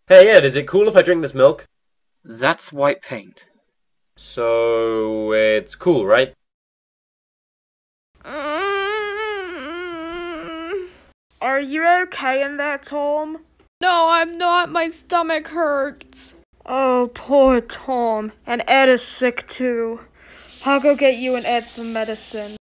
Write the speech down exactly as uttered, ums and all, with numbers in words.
Hey Ed, is it cool if I drink this milk? That's white paint. So, it's cool, right? Are you okay in there, Tom? No, I'm not. My stomach hurts. Oh, poor Tom. And Ed is sick too. I'll go get you and Ed some medicine.